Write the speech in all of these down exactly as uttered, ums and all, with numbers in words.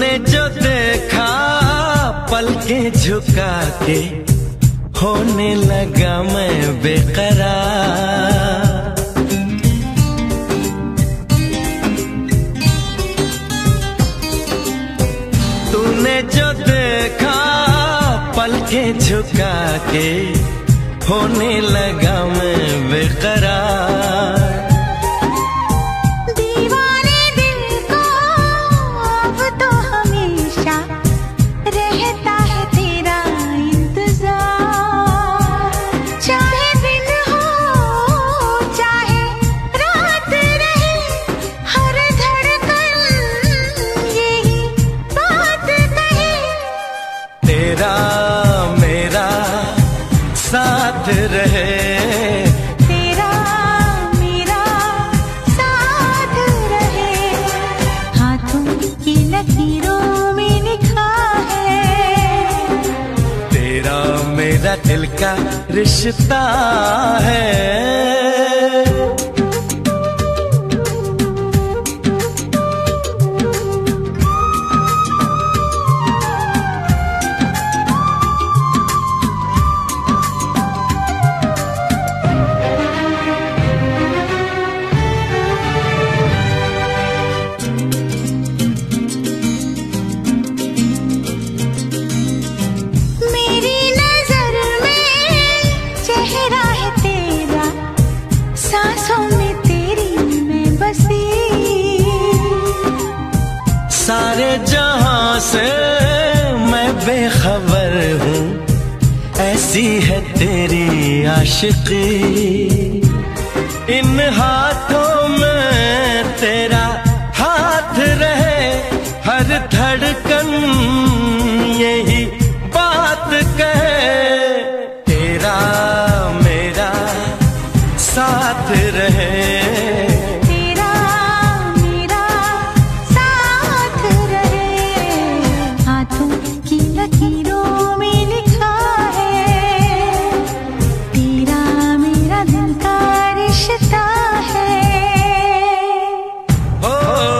तूने जो देखा पलकें झुका के होने लगा मैं बेकरार। तूने जो देखा पलकें झुका के होने लगा मैं बेकरार। तेरा मेरा साथ रहे, तेरा मेरा साथ रहे, हाथों की लकीरों में लिखा है, तेरा मेरा दिल का रिश्ता है। सारे जहां से मैं बेखबर हूँ, ऐसी है तेरी आशिकी। इन हाथों में तेरा हाथ रहे, हर धड़कन यही बात कहे, तेरा मेरा साथ रहे। लकीरों में लिखा है, तेरा मेरा दिल का रिश्ता है। ओ,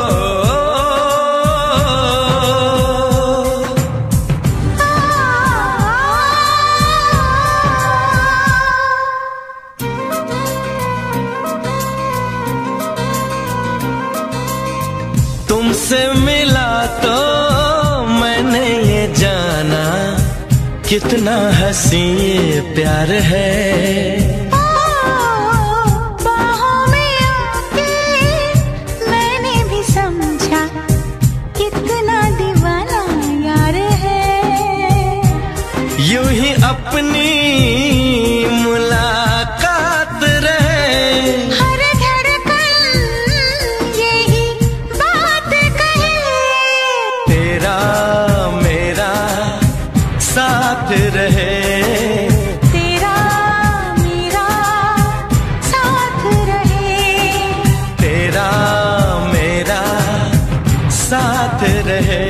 तुमसे मिला तो मैंने ये जाना, कितना हसी ये प्यार है। बाहों में आके मैंने भी समझा, कितना दीवाना यार है। यूं ही अपनी मुलाकात रहे, हर धड़कन यही बात कहे, तेरा मेरा साथ रहे, तेरा मेरा साथ रहे, तेरा मेरा साथ रहे।